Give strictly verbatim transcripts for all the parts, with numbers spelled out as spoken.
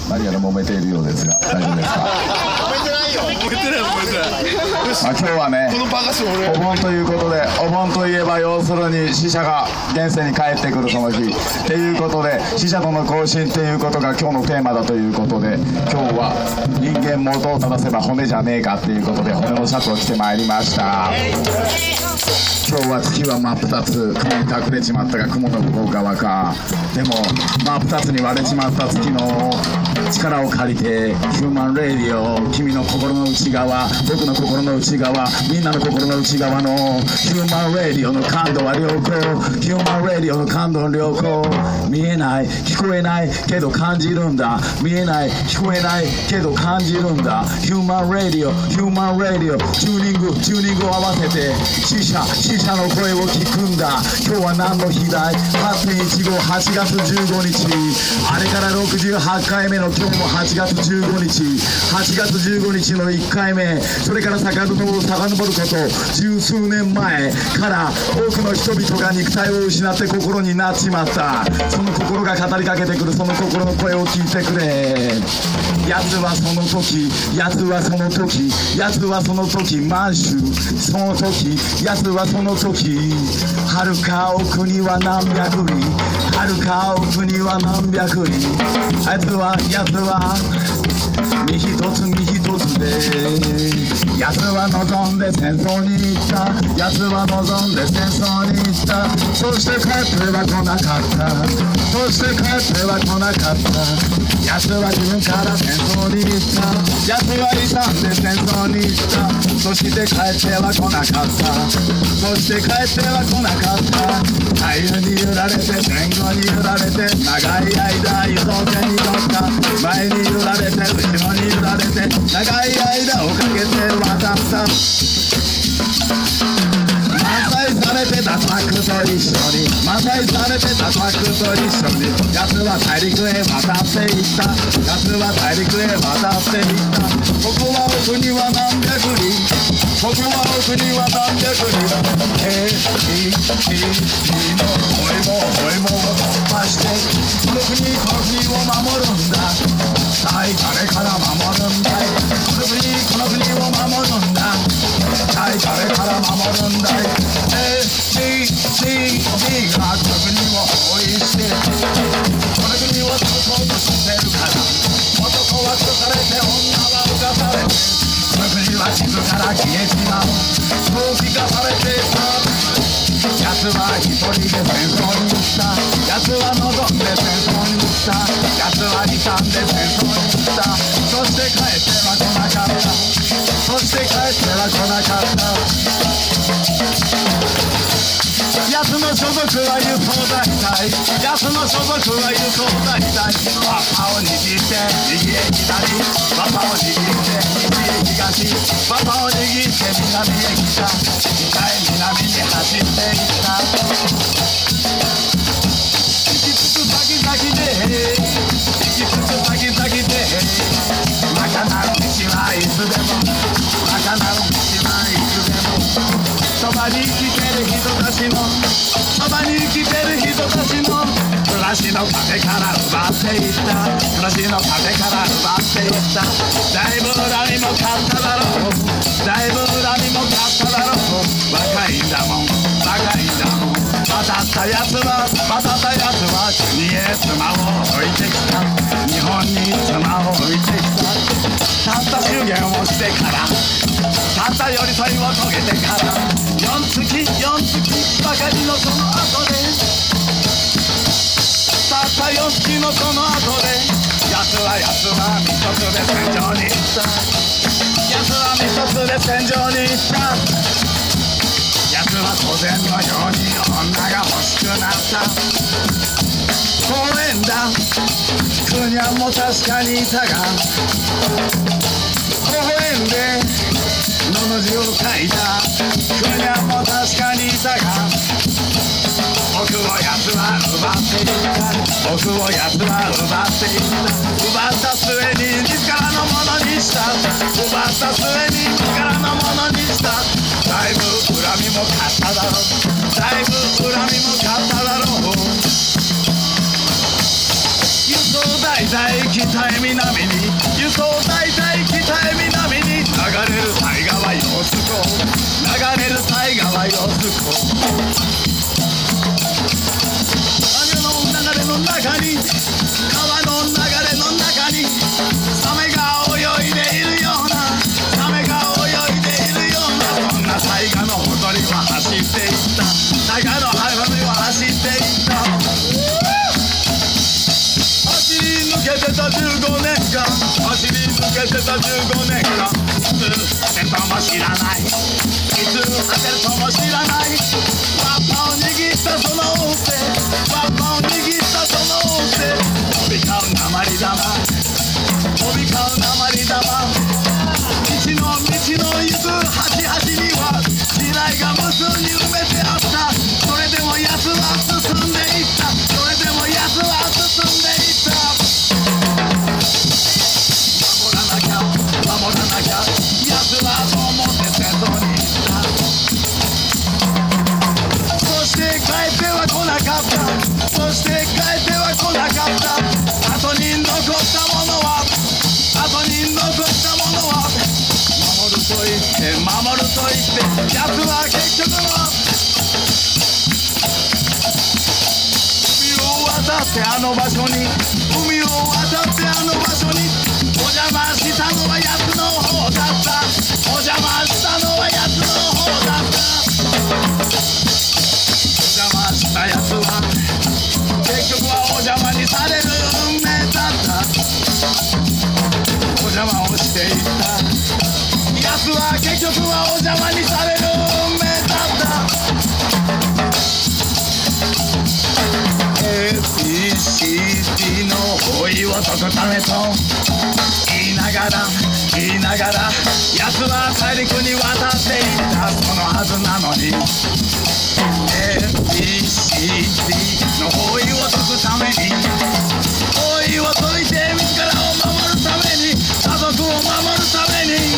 何やら揉めているようですが大丈夫ですか？ 揉めてないよ。揉めてない揉めてない。よし、 まあ、今日はねこのバカし俺お盆ということで、お盆といえば要するに死者が現世に帰ってくるその日っていうことで、死者との交信っていうことが今日のテーマだということで、今日は人間元を正せば骨じゃねえかっていうことで骨のシャツを着てまいりました。今日は月は真っ二つ、雲に隠れちまったが雲の向こう側か。でも真っ二つに割れちまった月の力を借りてヒューマンレディオ、君の心の内側、僕の心の内側、みんなの心の内側のヒューマンレディオの感度は良好、ヒューマンレディオの感度の良好。見えない聞こえないけど感じるんだ、見えない聞こえないけど感じるんだ。ヒューマンレディオ、ヒューマンレディオ、チューニングチューニングを合わせて死者死者の声を聞くんだ。今日は何の日だい？ はちてんいちごはちがつじゅうごにち、あれからろくじゅうはちかいめの今日もはちがつじゅうごにち、はちがつじゅうごにちのいっかいめ、それから遡る遡ること十数年前から多くの人々が肉体を失って心になっちまった。その心が語りかけてくる、その心の声を聞いてくれ。奴はその時、奴はその時、奴はその時、満州その時、奴はその時、遥か奥には何百里、遥か奥には何百里。あいつは奴は身一つ身一つで、奴は望んで戦争に行った、奴は望んで戦争に行った。そして帰っては来なかった、そして帰っては来なかった。奴は自分から戦争に行った、奴は勇んで戦争に行った。そして帰っては来なかった、そして帰っては来なかった。左右に揺られて前後に揺られて、長い間輸送船に乗った。前に揺られて後ろに揺られて、長い間をかけて渡った。満載されてたトラックと一緒に、満載されてたトラックと一緒に、奴は大陸へ渡っていった、奴は大陸へ渡っていった。ここは奥には何百里、ここは奥には何百里。えいいいの声も声も突破して、この国この国を守るんだ。さあ誰から守るんだい、この国この国を守るんだ。さあ誰から守るんだい。エーシーシーディー がこの国を包囲して、この国を倒そうとしてるから、男は殺されて女は浮かされて、この国は地図から消えちまう、そう聞かされていた。奴は一人で戦争に行った、奴は望んで戦争に行った、奴は勇んで戦争に行った。そして帰っては来なかった、そして帰っては来なかった。奴の所属は輸送大隊、奴の所属は輸送大隊。ワッパを握って右へ左、ワッパを握って西へ東、ワッパを握って南へ北、北へ南に走っていった。行き着く先々で、行き着く先々で、まかなる道はいつでも、まかなる道はいつでも。そばに生きてる人たちの、そばに生きてる人たちの暮らしの糧から奪っていった、暮らしの糧から奪っていった。だいぶ恨みも買っただろう、だいぶ恨みも買っただろう。若いんだもん若いんだもん。渡ったやつは渡ったやつは国へ妻を置いてきた、日本に妻を置いてきた。たった修験をしてから、たった寄り添いを遂げてから、よんつきよんつきばかりのその後で、たったよんつきのその後で、奴は奴は一つで戦場に行った、奴は一つで戦場に行った。奴は当然のように女が欲しくなった。公園だクニャンも確かにいたが、公園でのの字を書いたクニャンも確かにいたが、僕を奴は奪っていった、僕を奴は奪っていった。奪った末に自らのものにした、奪った末に自らのものにした。だいぶ恨みも買っただろう、だいぶ恨みも買っただろう。輸送大大体北へ南に輸送大体北へ南に流れる大河よすこ流れる大河よすこ雨の流れの中に川の流れの中にサメが泳いでいるようなサメが泳いでいるようなそんな大河のほとりは走っていった大河のほとりは走っていった走り抜けてたじゅうごねんかん走り抜けてたじゅうごねんかんいつ当てるとも知らないいつ当てるとも知らないワッパを握ったその手ワッパを握ったその手飛び交う鉛玉飛び交う鉛玉道の道の行く端々には時代が無数に埋めてあったそれでも奴は進んでいったそれでも奴は進んでいった守らなきゃ守らなきゃ奴はそう思って戦争に行ったそして帰っては来なかったそして帰っては来なかった後に残ったものは後に残ったものは守ると言って守ると言って奴は結局は海を渡ってあの場所に海を渡ってあの場所にお邪魔したのは奴の方だったお邪魔したのは奴の方だったお邪魔した奴は結局はお邪魔にされる運命だったお邪魔をしていった奴は結局はお邪魔にされる運命だった エービーシーディー の方位を解くためと言いながら言いながら奴は大陸に渡っていったそのはずなのに エービーシーディー の方位を解くために方位を解いて自らを守るために家族を守るために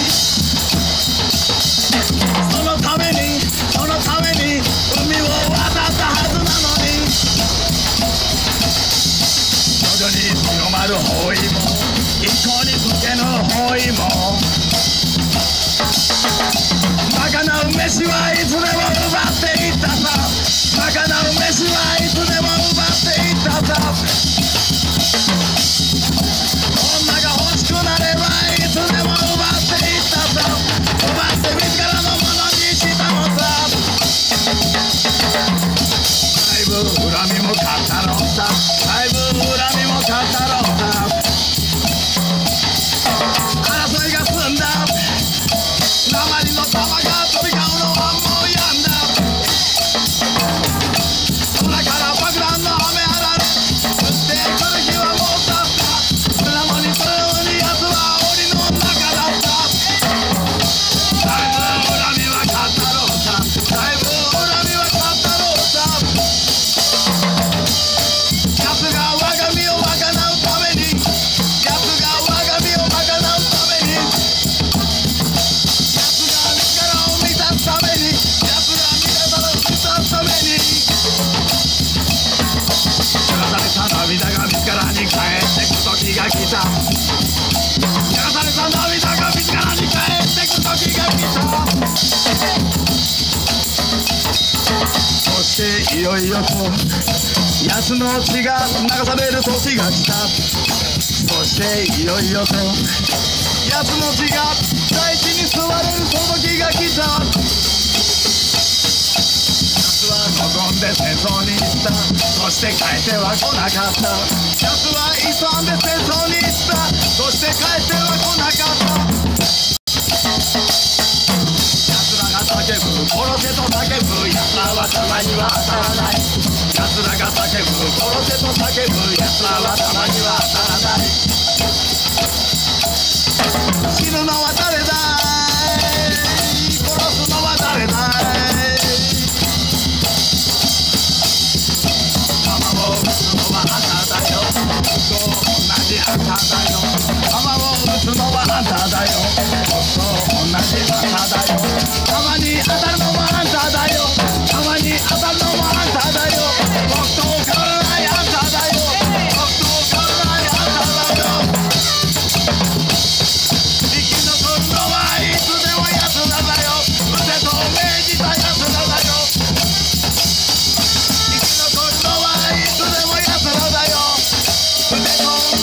そのためにそのために海を渡ったはずなのに徐々に広まる方位も一向に解けぬ方位もバカな飯はいつでも奪っていったさバカな飯はいつでも奪っていったさ女が欲しくなればいつでも奪っていったさ奪って自らのものにしたのさだいぶ恨みも買ったろうさだいぶ恨みも買ったろうさ争いが済んだ鉛の玉が飛び交うのはもうやんだ空から爆弾の雨あられ降ってくる日はもうたった胸もにするに奴は檻の中だっただいぶ恨みは買ったろうさだいぶ恨みは買ったろうさ奴が我が身を賄うために奴が我が身を賄うために奴が力を満たすために奴が力を満たすために流された涙が自らに返ってく時が来た流された涙が自らに返ってく時が来たそしていよいよと奴の血が流される時が来たそしていよいよと奴の血が大地に吸われるその時が来た奴は望んで戦争に行ったそして帰っては来なかった奴は勇んで戦争に行ったそして帰っては来なかった奴らが叫ぶ殺せと叫ぶ奴らは弾には当たらない奴らが叫ぶ殺せと叫ぶ奴らは弾には当たらない死ぬのは誰だい殺すのは誰だい卵を打つのはあんただよ僕と同じあんただよ卵を打つのはあんただよ僕と同じあんただよたまに当たるのもあんただよたまに当たるのもあんただよ僕と変わらないあんただよ僕と変わらないあんただよ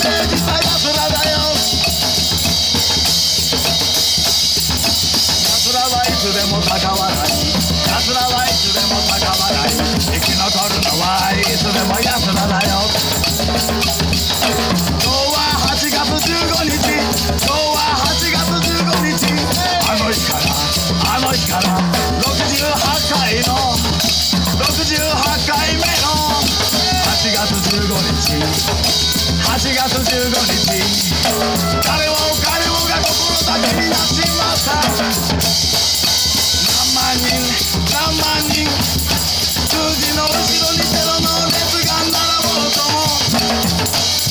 実際奴らだよ。奴らはいつでも高笑い、奴らはいつでも高笑い、生き残るのはいつでも奴らだよ。今日ははちがつじゅうごにち、今日ははちがつじゅうごにち、あの日からあの日からろくじゅうはちかいのろくじゅうはちかいめのはちがつじゅうごにち、はちがつじゅうごにち、誰も彼もが心だけになっちまった。何万人何万人、数字の後ろにテロの列が並ぼうとも、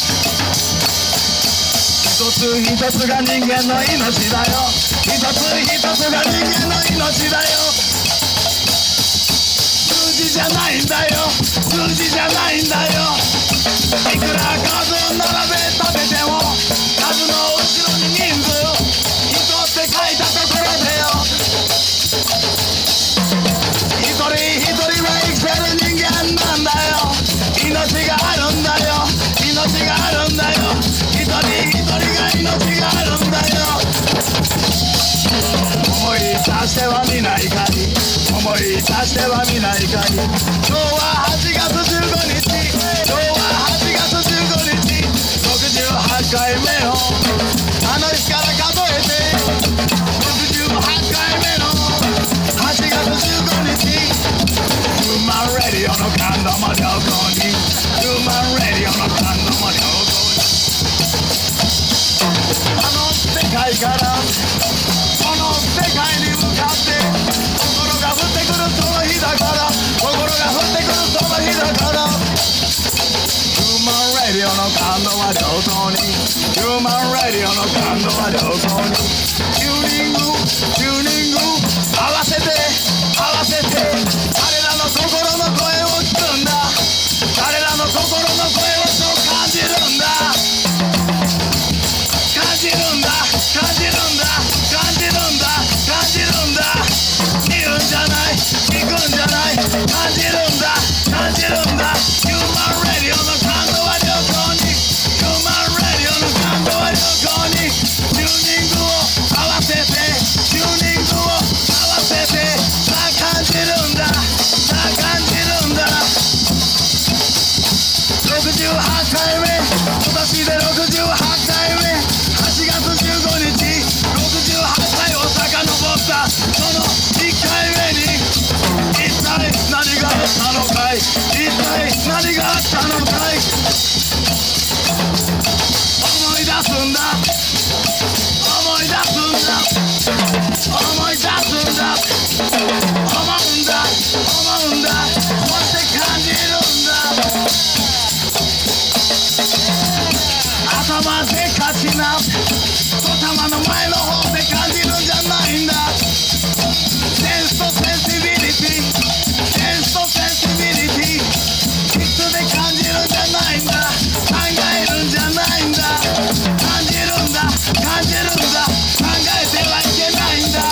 一つ一つが人間の命だよ。一つ一つが人間の命だよ。数字じゃないんだよ、数字じゃないんだよ。いくら数を並べ立てても、数の後ろに人数人って書いたところでよ、一人一人は生きてる人間なんだよ。命があるんだよ、命があるんだよ。一人一人が命があるんだよ。思い出してはみないかに、思い出してはみないかに。今日ははちがつじゅうごにち、今日ははちがつじゅうごにち、ろくじゅうはちかいめのあの日から数えて、ろくじゅうはちかいめのはちがつじゅうごにち、ヒューマンレディオの感動も良好に、ヒューマンレディオの感動も良好に、あの世界からこの世界に向かって心が降ってくるその日だから、心が降ってくるその日だから、ヒューマンレディオの感動は良好に、ヒューマンレディオの感動は良好に、チューニングチューニング合わせて合わせて、彼らの心の声を聞くんだ、彼らの心の声をそう感じるんだ、感じるんだ感じるんだ感じるんだ感じるんだ、見るんじゃない聞くんじゃない、感じるんだ感じるんだ。ヒューマンレディオの感動は良好に、ヒューマンレディオの感動は良好に、チューニングを合わせて、チューニングを合わせて、さあ感じるんださあ感じるんだ。ろくじゅうはちかいめ、今年でろくじゅうはちかいめ、はちがつじゅうごにち、ろくじゅうはちかいを遡ったそのいっかいめに、一体何があったのかい、一体何があったのかい。思い出すんだ思い出すんだ思い出すんだ、思うんだ思うんだ、そして感じるんだ。頭でかちなドタマの前の方で感じるんじゃないんだ。センスとセンシビリティ、センスとセンシビリティ、いつで感じるんじゃないんだ、考えるんじゃないんだ、感じるんだ感じるんだ、考えてはいけないんだ。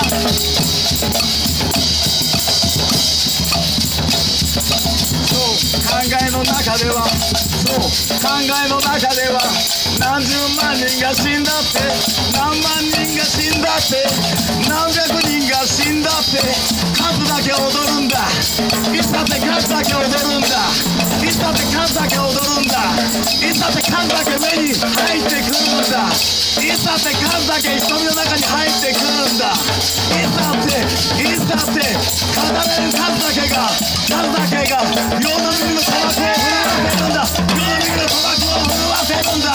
そう考えの中では、そう考えの中では、何十万人が死んだって、何万人が死んだって、何百人が死んだって、数だけ踊るんだ、いつだって数だけ踊るんだ、いつだって数だけ踊るんだ、いつだって数だけ目に入ってくるんだ、いつだって数だけ瞳の中に入ってくるんだ、いつだっていつだって語れる数だけが数だけが世の耳の砂漠を震わせるんだ、世の耳の砂漠を震わせるんだ。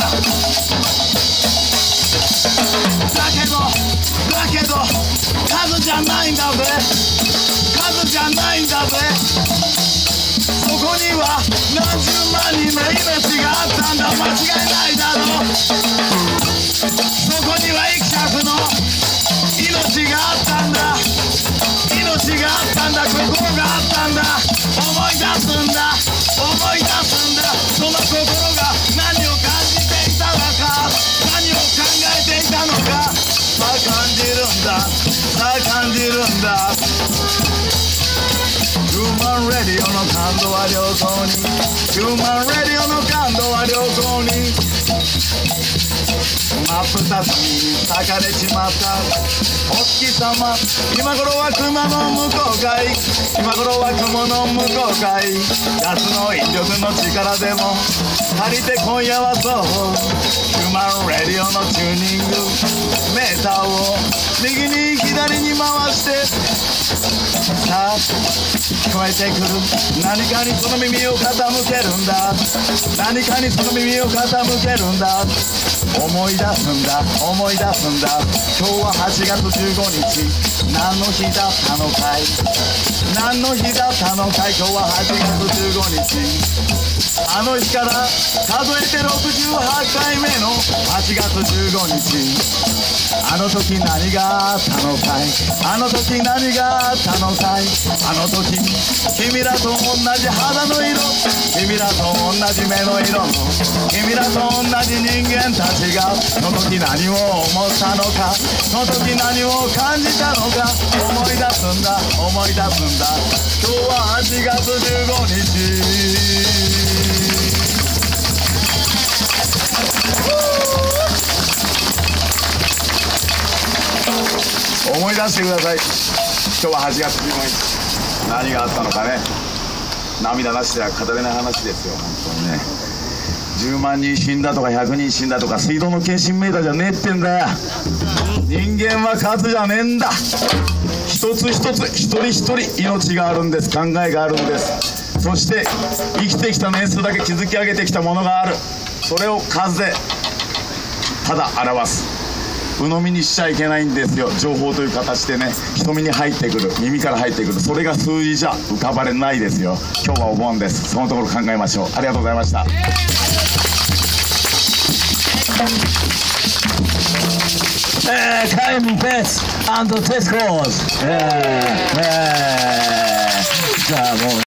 だけどだけど数じゃないんだぜ、数じゃないんだぜ。そこには何十万人の命があったんだ、間違いないだろう。そこには幾百の命があったんだ、命があったんだ、心があったんだ、思い出すんだ思い出すんだ。その心が何を感じていたのか、何を考えていたのか、さあ感じるんださあ感じるんだ。ヒューマンレディオの感動は良好に、ヒューマンレディオの感動は良好に、 真っ二つに裂かれちまったお月様、今頃は熊の向こうかい、今頃は雲の向こうかい、夏の引力の力でも借りて今夜はそうヒューマンレディオのチューニングメーターを右に左に回してさあ聞こえてくる何かにその耳を傾けるんだ、何かにその耳を傾けるんだ、思い出すんだ思い出すんだ、今日ははちがつじゅうごにち、何の日だったのかい、何の日だったのかい、今日ははちがつじゅうごにち、あの日から数えてろくじゅうはちかいめのはちがつじゅうごにち、あの時何があったのかい、あの時何があったのかい、あの時君らと同じ肌の色、君らと同じ目の色の君らと同じ人間たちがその時何を思ったのか、その時何を感じたのか、思い出すんだ思い出すんだ、今日ははちがつじゅうごにち。思い出してください。今日ははちがつじゅうごにち、何があったのかね、涙なしでは語れない話ですよ。本当にね、じゅうまんにん死んだとかひゃくにん死んだとか水道の検診メーターじゃねえってんだよ。人間は数じゃねえんだ。一つ一つ一人一人命があるんです、考えがあるんです。そして生きてきた年数だけ築き上げてきたものがある、それを数でただ表す。鵜呑みにしちゃいけないんですよ。情報という形でね、瞳に入ってくる、耳から入ってくる、それが数字じゃ浮かばれないですよ。今日はお盆です。そのところ考えましょう。ありがとうございました。 Uh, time bets and the test scores. Yeah, yeah.